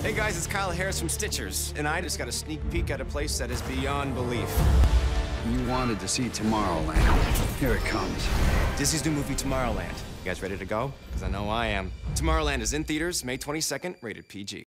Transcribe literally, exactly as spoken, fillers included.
Hey guys, it's Kyle Harris from Stitchers, and I just got a sneak peek at a place that is beyond belief. You wanted to see Tomorrowland. Here it comes. Disney's new movie, Tomorrowland. You guys ready to go? Because I know I am. Tomorrowland is in theaters May twenty-second, rated P G.